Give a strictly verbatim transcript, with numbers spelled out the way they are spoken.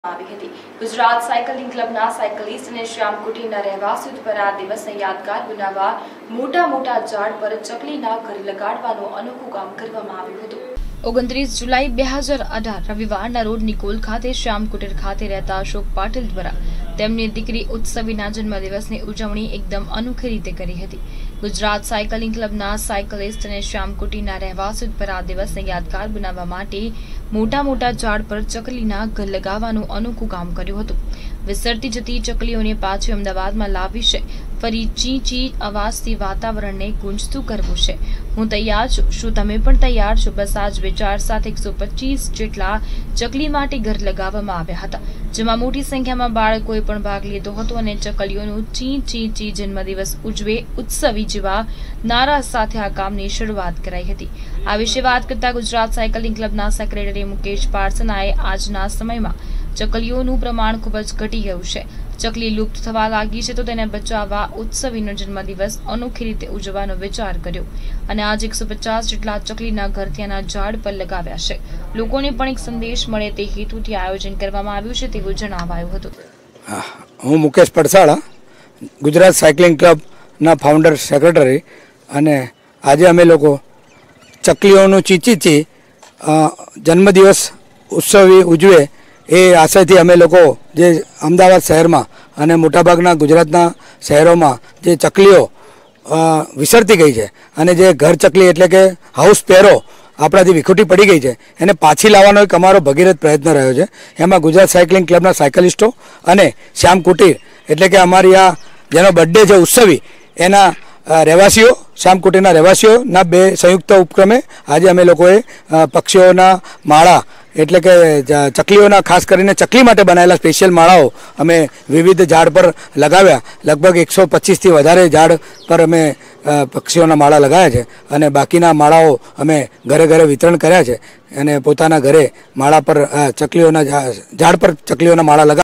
આવી હતી। Gujarat cycling ક્લબના cyclist અને શ્યામકુટીના રહેવાસીઓ પર આ દિવસને યાદગાર બનાવવા મોટા મોટા ઝાડ પર ચકલીના ઘર લગાડવાનું અનોખું કામ કરવામાં આવ્યું હતું। ઓગણત્રીસ જુલાઈ બે હજાર અઢાર રવિવારના રોજ નિકોલ ખાતે શ્યામકુટીર ખાતે રહેતા અશોક પાટીલ દ્વારા તેમની દીકરી ઉત્સવીના જન્મદિવસની ઉજવણી એકદમ અનોખી રીતે કરી હતી। ગુજરાત સાયકલિંગ ક્લબના સાયકલિસ્ટ અને શ્યામકુટીના રહેવાસીઓ પર આ દિવસને યાદગાર બનાવવા માટે મોટા મોટા ઝાડ પર ચકલીના ઘર લગાવવાનું અનોખું કામ કર્યું હતું। વિસરતી જતી ચકલીઓને પાછી અમદાવાદમાં લાવી છે, ફરી ચી ચી અવાજથી વાતાવરણને ગુંજતું કરવું છે। હું તૈયાર છું, શું તમે પણ તૈયાર છો? બસ આ જ વિચાર સાથે એકસો પચીસ જેટલા ચકલી માટે ઘર લગાવવામાં આવ્યા હતા, જેમાં મોટી સંખ્યામાં બાળકોએ પણ ભાગ લીધો હતો અને ચકલીઓનું ચી ચી ચી જન્મદિવસ ઉજવે ઉત્સવી જેવા નારા સાથે આ કામની શરૂઆત કરાઈ હતી। આ વિશે વાત કરતા ગુજરાત સાયકલિંગ ક્લબના સેક્રેટરી મુકેશ પારસનાએ આજના સમયમાં ચકલીઓનું પ્રમાણ ખૂબ જ ઘટી ગયું છે, ચકલી લુપ્ત થવા લાગી છે, તો તેને બચાવવા ઉત્સવીનો જન્મદિવસ અનોખી રીતે ઉજવવાનો વિચાર કર્યો અને આજે એકસો પચાસ જેટલા ચકલીના ઘર ત્યાંના ઝાડ પર લગાવ્યા છે। લોકોને પણ એક સંદેશ મળે તે હેતુથી આયોજન કરવામાં આવ્યું છે તેવું જણાવાયું હતું। હું મુકેશ પડસાળા, ગુજરાત સાયકલિંગ ક્લબના ફાઉન્ડર સેક્રેટરી, અને આજે અમે લોકો ચકલીઓનું ચીચીચી જન્મદિવસ ઉત્સવી ઉજવે એ આશયથી અમે લોકો જે અમદાવાદ શહેરમાં અને મોટાભાગના ગુજરાતના શહેરોમાં જે ચકલીઓ વિસરતી ગઈ છે અને જે ઘર ચકલી એટલે કે હાઉસ સ્પેરો આપણાથી વિખૂટી પડી ગઈ છે એને પાછી લાવવાનો એક અમારો ભગીરથ પ્રયત્ન રહ્યો છે। એમાં ગુજરાત સાયકલિંગ ક્લબના સાયકલિસ્ટો અને શ્યામકુટીર એટલે કે અમારી આ જેનો બર્થડે છે ઉત્સવી એના રહેવાસીઓ શ્યામકુટીરના રહેવાસીઓના બે સંયુક્ત ઉપક્રમે આજે અમે લોકોએ પક્ષીઓના માળા એટલે કે ચકલીઓના ખાસ કરીને ચકલી માટે બનાવેલા સ્પેશિયલ માળાઓ અમે વિવિધ ઝાડ પર લગાવ્યા। લગભગ એકસો પચીસથી વધારે ઝાડ પર અમે પક્ષીઓના માળા લગાવ્યા છે અને બાકીના માળાઓ અમે ઘરે ઘરે વિતરણ કર્યા છે અને પોતાના ઘરે માળા પર ચકલીઓના ઝાડ પર ચકલીઓના માળા લગા